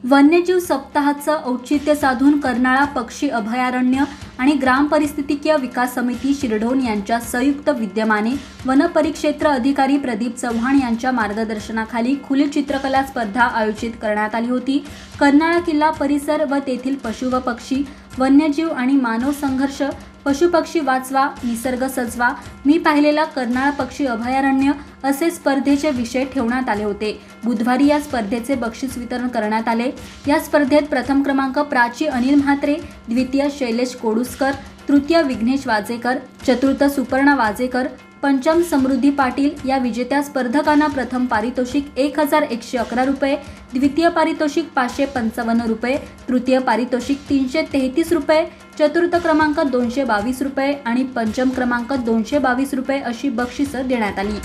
वन्यजीव सप्ताहाचं औचित्य साधून कर्नाळा पक्षी अभयारण्य आणि ग्राम परिस्थितिकीय विकास समिती शिरढोण यांच्या संयुक्त विद्यमाने वनपरिक्षेत्र अधिकारी प्रदीप चव्हाण यांच्या मार्गदर्शनाखाली खुली चित्रकला स्पर्धा आयोजित करण्यात आली होती। कर्नाळा किल्ला परिसर व तेथील पशु व पक्षी, वन्यजीव आणि मानव संघर्ष, पशुपक्षी वाचवा, निसर्ग सजवा, मी पाहिलेला कर्नाळा पक्षी अभयारण्य असे स्पर्धेचे विषय ठेवण्यात आले होते। बुधवारी या स्पर्धेचे बक्षीस वितरण करण्यात आले। या स्पर्धेत प्रथम क्रमांक प्राची अनिल म्हात्रे, द्वितीय शैलेश कोडुस्कर, तृतीय विघ्नेश वाजेकर, चतुर्थ सुपर्णा वाजेकर, पंचम समृद्धी पाटील या विजेत्या स्पर्धकांना प्रथम पारितोषिक 1111 रुपये, द्वितीय पारितोषिक 555 रुपये, तृतीय पारितोषिक 333 रुपये, चतुर्थ क्रमांक 222 रुपये आणि पंचम क्रमांक 222 रुपये अशी बक्षिसं देण्यात आली।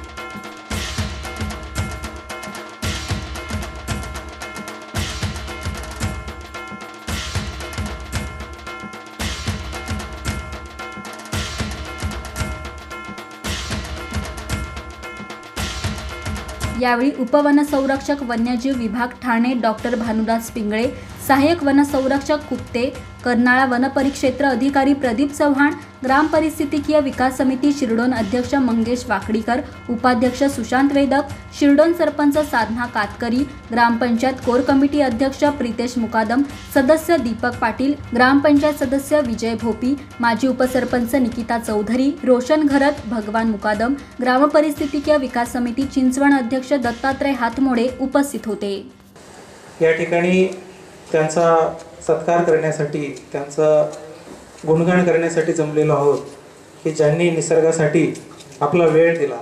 यावेळी उपवनसंरक्षक वन्यजीव विभाग ठाणे डॉक्टर भानुदास पिंगळे, सहाय्यक वनसंरक्षक कुप्ते, कर्नाळा वनपरिक्षेत्र अधिकारी प्रदीप चव्हाण, ग्राम परिस्थितिकीय विकास समिती शिरढोण अध्यक्ष मंगेश वाकडीकर, उपाध्यक्ष सुशांत वेदक, शिरढोण सरपंच साधना कातकरी, ग्रामपंचायत कोर कमिटी अध्यक्ष प्रितेश मुकादम, सदस्य दीपक पाटील, ग्रामपंचायत सदस्य विजय भोपी, माजी उपसरपंच निकिता चौधरी, रोशन घरत, भगवान मुकादम, ग्राम परिस्थितिकीय विकास समिती चिंचवण अध्यक्ष दत्तात्रय हातमोडे उपस्थित होते। या ठिकाणी त्यांचा सत्कार करण्यासाठी, त्यांचा गुणगान करण्यासाठी जमलेलो आहोत की ज्यांनी निसर्गासाठी आपला वेळ दिला।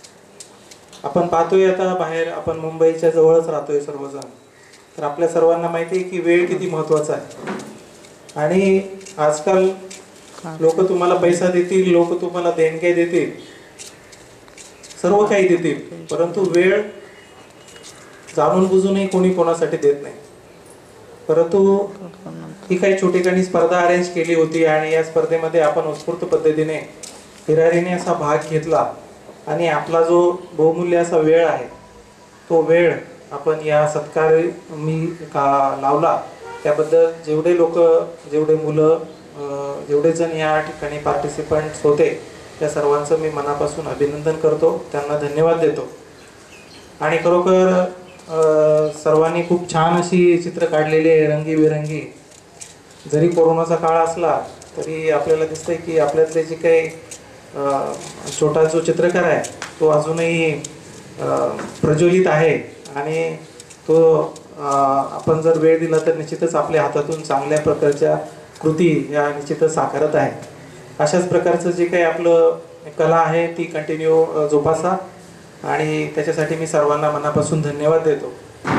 आपण पाहतोय आता बाहेर, आपण मुंबईच्या जवळच राहतोय सर्वजण, तर आपल्या सर्वांना माहिती आहे की वेळ किती महत्त्वाचा आहे। आणि आजकाल लोक तुम्हाला पैसा देतील, लोक तुम्हाला देणगे देतील, सर्व काही देतील, परंतु वेळ जाणून बुजूनही कोणी कोणासाठी देत नाही। परंतु ही काही छोटीखानी स्पर्धा अरेंज केली होती आणि या स्पर्धेमध्ये आपण उत्स्फूर्त पद्धतीने हिरारीने असा भाग घेतला आणि आपला जो बहुमूल्य असा वेळ आहे तो वेळ आपण या सत्कार मी लावला। त्याबद्दल जेवढे लोक, जेवढे मुलं, जेवढे जण या ठिकाणी पार्टिसिपंट्स होते त्या सर्वांचं मी मनापासून अभिनंदन करतो, त्यांना धन्यवाद देतो। आणि खरोखर सर्वांनी खूप छान अशी चित्र काढलेली आहे, रंगीबेरंगी। जरी कोरोनाचा काळ असला तरी आपल्याला दिसतंय की आपल्यातले जे काही छोटा जो चित्रकार आहे तो अजूनही प्रज्वलित आहे आणि तो आपण जर वेळ दिला तर निश्चितच आपल्या हातातून चांगल्या प्रकारच्या कृती या निश्चितच साकारत आहे। अशाच प्रकारचं जे काही आपलं कला आहे ती कंटिन्यू जोपासा आणि त्याच्यासाठी मी सर्वांना मनापासून धन्यवाद देतो।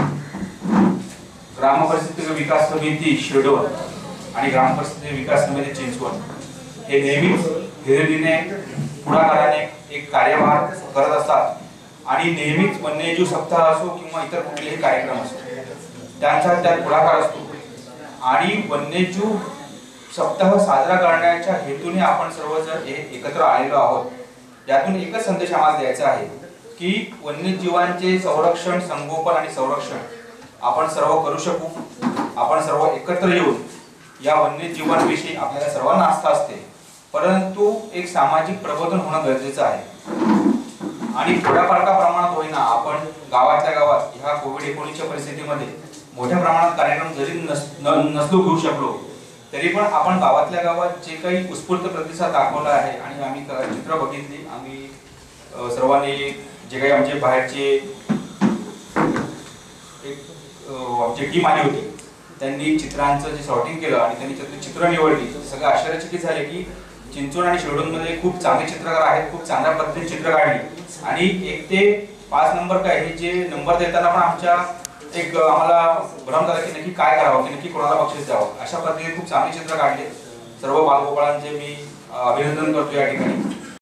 ग्राम परिस्थितिकीय विकास समिती शिरढोण आणि ग्राम परिस्थितिकीय विकास समिती चिंचवण हे नेहमीच धीरधीने पुढाकाराने एक कार्यभार करत असतात आणि नेहमीच वन्यजीव सप्ताह असो किंवा इतर कुठलेही कार्यक्रम असो त्यांचा त्यात पुढाकार असतो। आणि वन्यजीव सप्ताह साजरा करण्याच्या हेतूने आपण सर्वजण एकत्र आलेलो आहोत। यातून एकच संदेश आम्हाला द्यायचा आहे की वन्यजीवांचे संरक्षण, संगोपन आणि संरक्षण आपण सर्व करू शकू। आपण सर्व एकत्र येऊन या वन्यजीवांविषयी आपल्याला सर्वांना आस्था असते, परंतु एक सामाजिक प्रबोधन होणं गरजेचं आहे। आणि थोड्याफार का प्रमाणात होईना आपण गावातल्या गावात ह्या कोविड-19च्या परिस्थितीमध्ये मोठ्या प्रमाणात कार्यक्रम जरी नसलो घेऊ शकलो तरी पण आपण गावातल्या गावात जे काही उत्स्फूर्त प्रतिसाद दाखवला आहे आणि आम्ही चित्र बघितली, आम्ही सर्वांनी जे काही आमचे बाहेरचे आमची टीम आली होती त्यांनी चित्रांचं जे सॉर्टिंग केलं आणि त्यांनी चित्र निवडली, सगळं आश्चर्यचकित झाले की चिंचवण आणि शिरढोणमध्ये खूप चांगले चित्रकार आहेत, खूप चांगल्या पद्धतीने चित्र काढली। आणि 1 ते 5 नंबर काय हे जे नंबर देताना पण आमच्या एक आम्हाला भ्रम झाला की नक्की काय करावं, की नक्की कोणाला बक्षीस द्यावं। अशा पद्धतीने खूप चांगली चित्र काढले। सर्व बालगोपाळांचे मी अभिनंदन करतो या ठिकाणी।